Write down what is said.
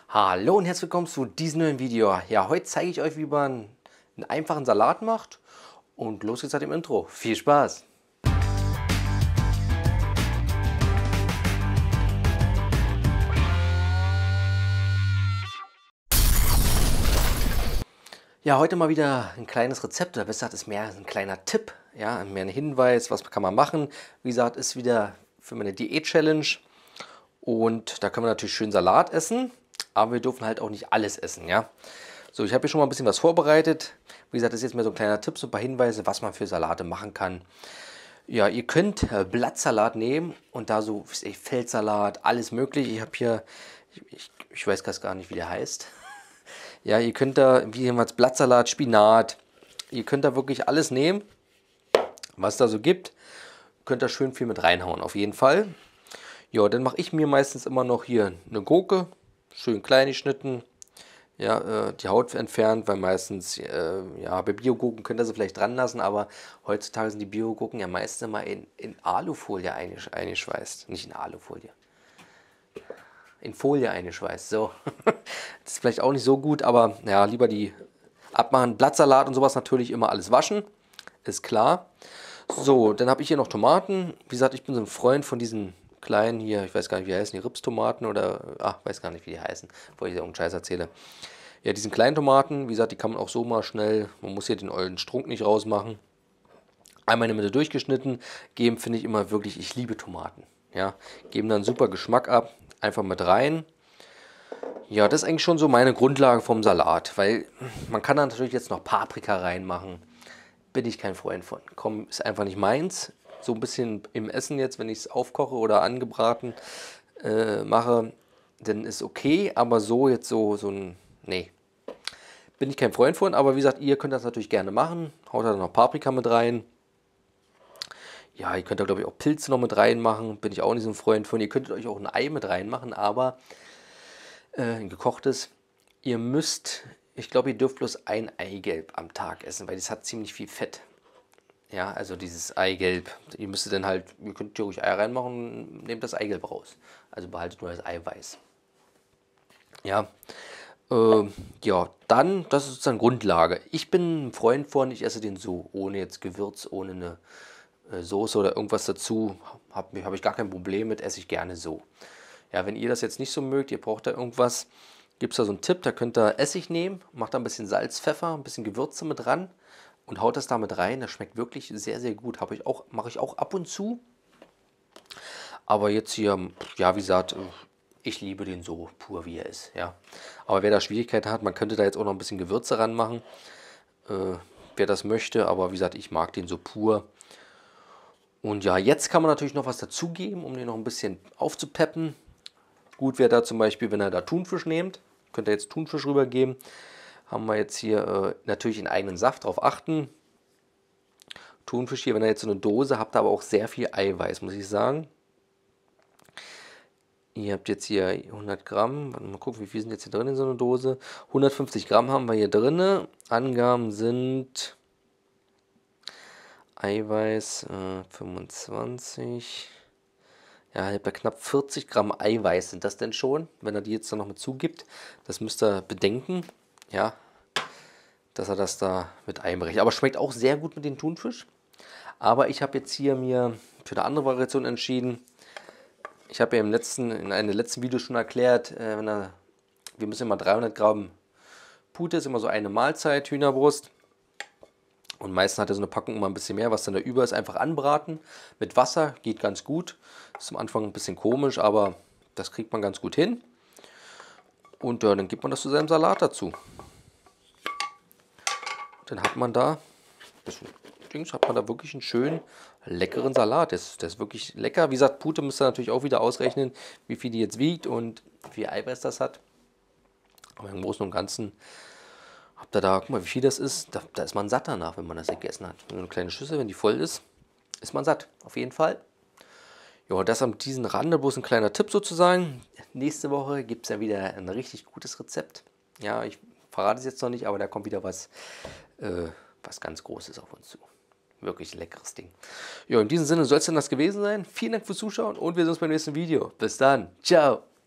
Hallo und herzlich willkommen zu diesem neuen Video. Ja, heute zeige ich euch, wie man einen einfachen Salat macht. Und los geht's mit dem Intro. Viel Spaß! Ja, heute mal wieder ein kleines Rezept, oder besser gesagt, ist mehr ein kleiner Tipp, ja, mehr ein Hinweis, was kann man machen. Wie gesagt, ist wieder für meine Diät-Challenge und da können wir natürlich schön Salat essen, aber wir dürfen halt auch nicht alles essen, ja. So, ich habe hier schon mal ein bisschen was vorbereitet. Wie gesagt, das ist jetzt mehr so ein kleiner Tipp, so ein paar Hinweise, was man für Salate machen kann. Ja, ihr könnt Blattsalat nehmen und da so Feldsalat, alles mögliche. Ich habe hier, ich weiß gar nicht, wie der heißt. Ja, ihr könnt da, wie jemals Blattsalat, Spinat, ihr könnt da wirklich alles nehmen, was da so gibt. Könnt da schön viel mit reinhauen, auf jeden Fall. Ja, dann mache ich mir meistens immer noch hier eine Gurke, schön klein geschnitten. Ja, die Haut entfernt, weil meistens, ja, bei Biogurken könnt ihr sie vielleicht dran lassen, aber heutzutage sind die Biogurken ja meistens immer in Alufolie eingeschweißt. Nicht in Alufolie. In Folie eingeschweißt, so. Das ist vielleicht auch nicht so gut, aber ja, lieber die abmachen. Blattsalat und sowas natürlich immer alles waschen, ist klar. So, dann habe ich hier noch Tomaten. Wie gesagt, ich bin so ein Freund von diesen kleinen hier, ich weiß gar nicht, wie die heißen, die Ripstomaten oder, weiß gar nicht, wie die heißen, bevor ich dir irgendeinen Scheiß erzähle. Ja, diesen kleinen Tomaten, wie gesagt, die kann man auch so mal schnell, man muss hier den ollen Strunk nicht rausmachen. Einmal in der Mitte durchgeschnitten, geben finde ich immer wirklich, ich liebe Tomaten. Ja, geben dann super Geschmack ab, einfach mit rein. Ja, das ist eigentlich schon so meine Grundlage vom Salat, weil man kann da natürlich jetzt noch Paprika reinmachen. Bin ich kein Freund von. Komm, ist einfach nicht meins. So ein bisschen im Essen jetzt, wenn ich es aufkoche oder angebraten mache, dann ist okay, aber so jetzt so ein, nee. Bin ich kein Freund von, aber wie gesagt, ihr könnt das natürlich gerne machen. Haut da noch Paprika mit rein. Ja, ihr könnt da glaube ich auch Pilze noch mit reinmachen. Bin ich auch nicht so ein Freund von. Ihr könntet euch auch ein Ei mit reinmachen, aber ein gekochtes. Ihr müsst, ich glaube, ihr dürft bloß ein Eigelb am Tag essen, weil das hat ziemlich viel Fett. Ja, also dieses Eigelb. Ihr müsstet dann halt, ihr könnt hier ruhig Ei reinmachen und nehmt das Eigelb raus. Also behaltet nur das Eiweiß. Ja, ja, dann, das ist sozusagen Grundlage. Ich bin ein Freund von, ich esse den so, ohne jetzt Gewürz, ohne eine Soße oder irgendwas dazu. Hab ich gar kein Problem mit, esse ich gerne so. Ja, wenn ihr das jetzt nicht so mögt, ihr braucht da irgendwas, gibt es da so einen Tipp, da könnt ihr Essig nehmen, macht da ein bisschen Salz, Pfeffer, ein bisschen Gewürze mit ran und haut das da mit rein. Das schmeckt wirklich sehr, sehr gut. Mache ich auch ab und zu. Aber jetzt hier, ja, wie gesagt, ich liebe den so pur, wie er ist. Ja. Aber wer da Schwierigkeiten hat, man könnte da jetzt auch noch ein bisschen Gewürze ranmachen, wer das möchte. Aber wie gesagt, ich mag den so pur. Und ja, jetzt kann man natürlich noch was dazugeben, um den noch ein bisschen aufzupeppen. Gut wäre da zum Beispiel, wenn ihr da Thunfisch nehmt, könnt ihr jetzt Thunfisch rübergeben. Haben wir jetzt hier natürlich einen eigenen Saft, darauf achten. Thunfisch hier, wenn ihr jetzt so eine Dose habt, aber auch sehr viel Eiweiß, muss ich sagen. Ihr habt jetzt hier 100 Gramm, mal gucken, wie viel sind jetzt hier drin in so einer Dose. 150 Gramm haben wir hier drin. Angaben sind Eiweiß 25. Ja, bei knapp 40 Gramm Eiweiß sind das denn schon, wenn er die jetzt noch mit zugibt. Das müsst ihr bedenken, ja, dass er das da mit einberechnet. Aber schmeckt auch sehr gut mit dem Thunfisch. Aber ich habe jetzt hier mir für eine andere Variation entschieden. Ich habe ja in einem letzten Video schon erklärt, wir müssen immer 300 Gramm Pute, ist immer so eine Mahlzeit, Hühnerbrust. Und meistens hat er so eine Packung immer ein bisschen mehr, was dann da über ist, einfach anbraten. Mit Wasser geht ganz gut. Ist am Anfang ein bisschen komisch, aber das kriegt man ganz gut hin. Und dann gibt man das zu seinem Salat dazu. Dann hat man da, wirklich einen schönen, leckeren Salat. Das ist wirklich lecker. Wie gesagt, Pute müsst ihr natürlich auch wieder ausrechnen, wie viel die jetzt wiegt und wie viel Eiweiß das hat. Aber im Großen und Ganzen habt ihr da, guck mal, wie viel das ist. Da ist man satt danach, wenn man das gegessen hat. So eine kleine Schüssel, wenn die voll ist, ist man satt. Auf jeden Fall. Ja, das an diesen Rande, bloß ein kleiner Tipp sozusagen. Nächste Woche gibt es ja wieder ein richtig gutes Rezept. Ja, ich verrate es jetzt noch nicht, aber da kommt wieder was ganz Großes auf uns zu. Wirklich leckeres Ding. Ja, in diesem Sinne soll es dann das gewesen sein. Vielen Dank fürs Zuschauen und wir sehen uns beim nächsten Video. Bis dann. Ciao.